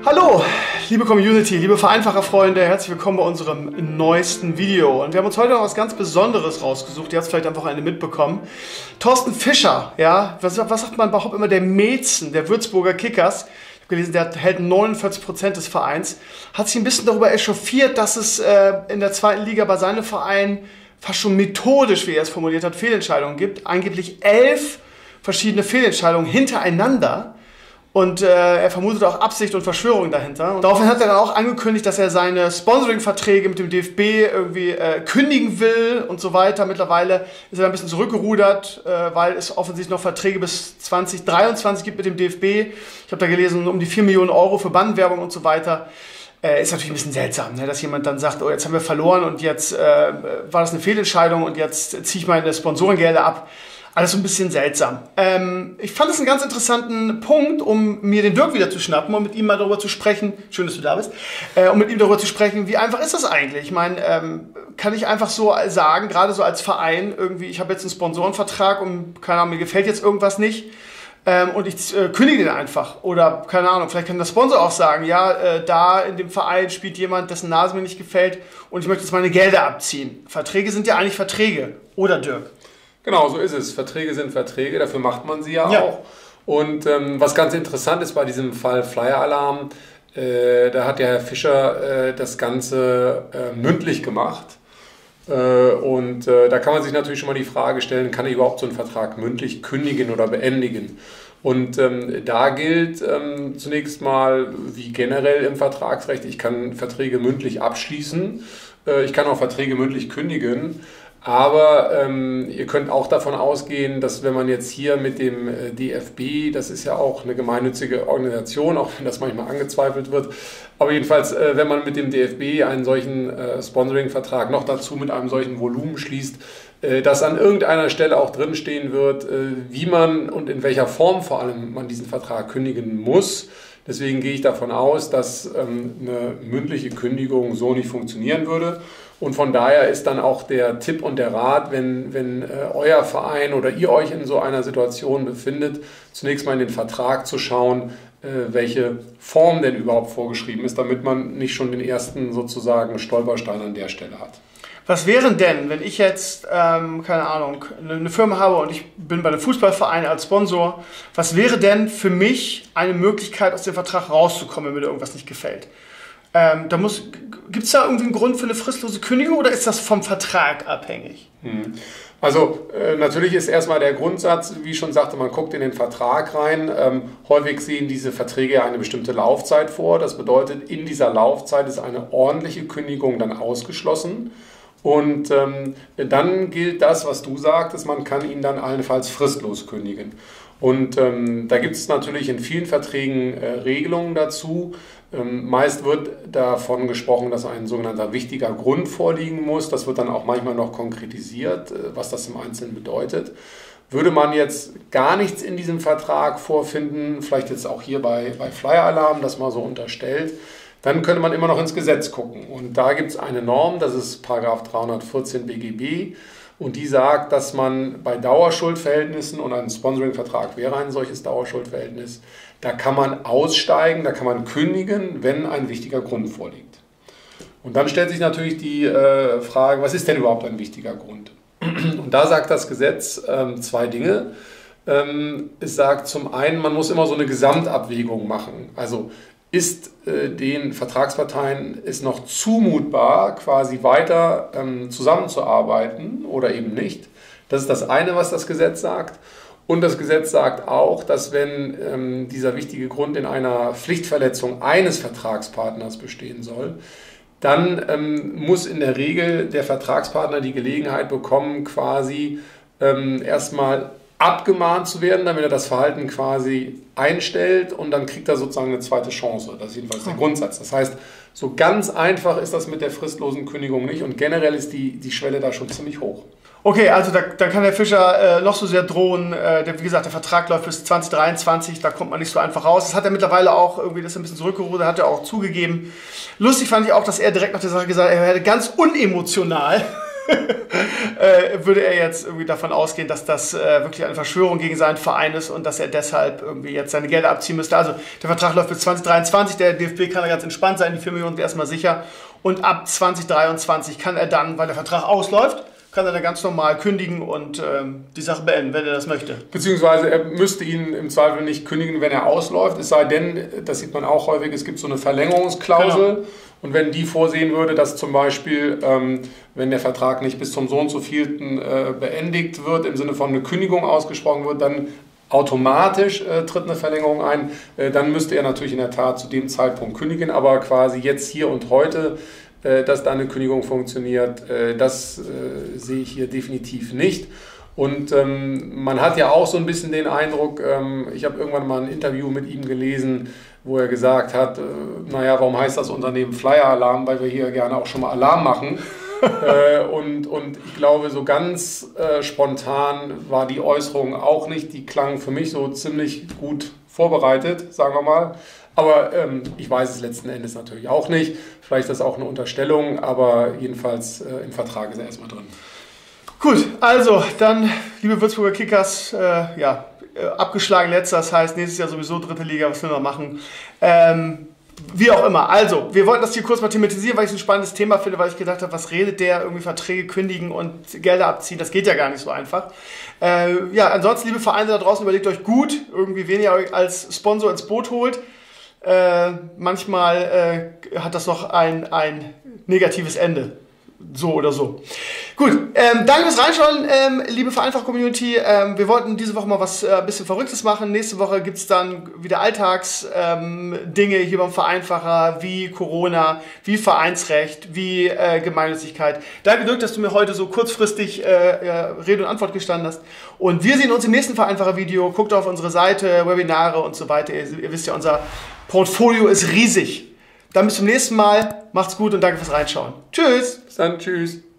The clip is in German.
Hallo, liebe Community, liebe Vereinfacher-Freunde, herzlich willkommen bei unserem neuesten Video. Und wir haben uns heute noch was ganz Besonderes rausgesucht, ihr habt es vielleicht am Wochenende mitbekommen. Thorsten Fischer, ja, was sagt man überhaupt immer, der Mäzen der Würzburger Kickers, ich habe gelesen, der hält 49% des Vereins, hat sich ein bisschen darüber echauffiert, dass es in der zweiten Liga bei seinem Verein fast schon methodisch, wie er es formuliert hat, Fehlentscheidungen gibt. Angeblich 11 verschiedene Fehlentscheidungen hintereinander. Und er vermutet auch Absicht und Verschwörung dahinter. Und daraufhin hat er dann auch angekündigt, dass er seine Sponsoring-Verträge mit dem DFB irgendwie kündigen will und so weiter. Mittlerweile ist er ein bisschen zurückgerudert, weil es offensichtlich noch Verträge bis 2023 gibt mit dem DFB. Ich habe da gelesen, um die 4 Millionen Euro für Bandwerbung und so weiter. Ist natürlich ein bisschen seltsam, ne, dass jemand dann sagt, oh, jetzt haben wir verloren und jetzt war das eine Fehlentscheidung und jetzt ziehe ich meine Sponsorengelder ab. Alles so ein bisschen seltsam. Ich fand es einen ganz interessanten Punkt, um mir den Dirk wieder zu schnappen und mit ihm mal darüber zu sprechen. Schön, dass du da bist. Um mit ihm darüber zu sprechen, wie einfach ist das eigentlich? Ich meine, kann ich einfach so sagen, gerade so als Verein, irgendwie, ich habe jetzt einen Sponsorenvertrag und keine Ahnung, mir gefällt jetzt irgendwas nicht und ich kündige den einfach. Oder keine Ahnung, vielleicht kann der Sponsor auch sagen, ja, da in dem Verein spielt jemand, dessen Nase mir nicht gefällt und ich möchte jetzt meine Gelder abziehen. Verträge sind ja eigentlich Verträge. Oder Dirk? Genau, so ist es. Verträge sind Verträge, dafür macht man sie ja auch. Und was ganz interessant ist bei diesem Fall Flyer Alarm, da hat der Herr Fischer das Ganze mündlich gemacht. Da kann man sich natürlich schon mal die Frage stellen, kann ich überhaupt so einen Vertrag mündlich kündigen oder beendigen? Und da gilt zunächst mal, wie generell im Vertragsrecht, ich kann Verträge mündlich abschließen, ich kann auch Verträge mündlich kündigen. Aber ihr könnt auch davon ausgehen, dass wenn man jetzt hier mit dem DFB, das ist ja auch eine gemeinnützige Organisation, auch wenn das manchmal angezweifelt wird, aber jedenfalls, wenn man mit dem DFB einen solchen Sponsoring-Vertrag noch dazu mit einem solchen Volumen schließt, dass an irgendeiner Stelle auch drinstehen wird, wie man und in welcher Form vor allem man diesen Vertrag kündigen muss. Deswegen gehe ich davon aus, dass eine mündliche Kündigung so nicht funktionieren würde. Und von daher ist dann auch der Tipp und der Rat, wenn euer Verein oder ihr euch in so einer Situation befindet, zunächst mal in den Vertrag zu schauen, welche Form denn überhaupt vorgeschrieben ist, damit man nicht schon den ersten sozusagen Stolperstein an der Stelle hat. Was wäre denn, wenn ich jetzt, keine Ahnung, eine Firma habe und ich bin bei einem Fußballverein als Sponsor, was wäre denn für mich eine Möglichkeit, aus dem Vertrag rauszukommen, wenn mir irgendwas nicht gefällt? Gibt es da irgendwie einen Grund für eine fristlose Kündigung oder ist das vom Vertrag abhängig? Also natürlich ist erstmal der Grundsatz, wie ich schon sagte, man guckt in den Vertrag rein. Häufig sehen diese Verträge eine bestimmte Laufzeit vor. Das bedeutet, in dieser Laufzeit ist eine ordentliche Kündigung dann ausgeschlossen. Und dann gilt das, was du sagtest, man kann ihn dann allenfalls fristlos kündigen. Und da gibt es natürlich in vielen Verträgen Regelungen dazu. Meist wird davon gesprochen, dass ein sogenannter wichtiger Grund vorliegen muss. Das wird dann auch manchmal noch konkretisiert, was das im Einzelnen bedeutet. Würde man jetzt gar nichts in diesem Vertrag vorfinden, vielleicht jetzt auch hier bei Flyer Alarm, das mal so unterstellt, dann könnte man immer noch ins Gesetz gucken. Und da gibt es eine Norm, das ist § 314 BGB. Und die sagt, dass man bei Dauerschuldverhältnissen, und ein Sponsoring-Vertrag wäre ein solches Dauerschuldverhältnis, da kann man aussteigen, da kann man kündigen, wenn ein wichtiger Grund vorliegt. Und dann stellt sich natürlich die Frage, was ist denn überhaupt ein wichtiger Grund? Und da sagt das Gesetz zwei Dinge. Es sagt zum einen, man muss immer so eine Gesamtabwägung machen. Also ist den Vertragsparteien ist noch zumutbar, quasi weiter zusammenzuarbeiten oder eben nicht. Das ist das eine, was das Gesetz sagt. Und das Gesetz sagt auch, dass wenn dieser wichtige Grund in einer Pflichtverletzung eines Vertragspartners bestehen soll, dann muss in der Regel der Vertragspartner die Gelegenheit bekommen, quasi erstmal abgemahnt zu werden, damit er das Verhalten quasi einstellt und dann kriegt er sozusagen eine zweite Chance. Das ist jedenfalls der Grundsatz. Das heißt, so ganz einfach ist das mit der fristlosen Kündigung nicht und generell ist die Schwelle da schon ziemlich hoch. Okay, also da kann der Fischer noch so sehr drohen. Wie gesagt, der Vertrag läuft bis 2023, da kommt man nicht so einfach raus. Das hat er mittlerweile auch irgendwie, das ist ein bisschen zurückgerudert, hat er auch zugegeben. Lustig fand ich auch, dass er direkt nach der Sache gesagt hat, er hätte ganz unemotional würde er jetzt irgendwie davon ausgehen, dass das wirklich eine Verschwörung gegen seinen Verein ist und dass er deshalb irgendwie jetzt seine Gelder abziehen müsste. Also der Vertrag läuft bis 2023, der DFB kann da ganz entspannt sein, die 4 Millionen sind erstmal sicher. Und ab 2023 kann er dann, weil der Vertrag ausläuft, kann er dann ganz normal kündigen und die Sache beenden, wenn er das möchte. Beziehungsweise er müsste ihn im Zweifel nicht kündigen, wenn er ausläuft. Es sei denn, das sieht man auch häufig, es gibt so eine Verlängerungsklausel. Genau. Und wenn die vorsehen würde, dass zum Beispiel, wenn der Vertrag nicht bis zum so und so vielten beendigt wird, im Sinne von eine Kündigung ausgesprochen wird, dann automatisch tritt eine Verlängerung ein, dann müsste er natürlich in der Tat zu dem Zeitpunkt kündigen, aber quasi jetzt hier und heute, dass da eine Kündigung funktioniert, das sehe ich hier definitiv nicht. Und man hat ja auch so ein bisschen den Eindruck, ich habe irgendwann mal ein Interview mit ihm gelesen, wo er gesagt hat, naja, warum heißt das Unternehmen Flyer Alarm, weil wir hier gerne auch schon mal Alarm machen. Und ich glaube, so ganz spontan war die Äußerung auch nicht. Die klang für mich so ziemlich gut vorbereitet, sagen wir mal. Aber ich weiß es letzten Endes natürlich auch nicht. Vielleicht ist das auch eine Unterstellung, aber jedenfalls im Vertrag ist er erstmal drin. Gut, also dann, liebe Würzburger Kickers, abgeschlagen letzter, das heißt nächstes Jahr sowieso 3. Liga, was will man machen? Wie auch immer. Also, wir wollten das hier kurz mal thematisieren, weil ich es ein spannendes Thema finde, weil ich gedacht habe, was redet der? Irgendwie Verträge kündigen und Gelder abziehen, das geht ja gar nicht so einfach. Ansonsten, liebe Vereine da draußen, überlegt euch gut, irgendwie, wen ihr euch als Sponsor ins Boot holt. Manchmal hat das noch ein negatives Ende. So oder so. Gut, danke fürs Reinschauen, liebe Vereinfach-Community. Wir wollten diese Woche mal was ein bisschen Verrücktes machen. Nächste Woche gibt es dann wieder Alltagsdinge hier beim Vereinfacher, wie Corona, wie Vereinsrecht, wie Gemeinnützigkeit. Danke, Dirk, dass du mir heute so kurzfristig Rede und Antwort gestanden hast. Und wir sehen uns im nächsten Vereinfacher-Video. Guckt auf unsere Seite, Webinare und so weiter. Ihr wisst ja, unser Portfolio ist riesig. Dann bis zum nächsten Mal. Macht's gut und danke fürs Reinschauen. Tschüss. Bis dann. Tschüss.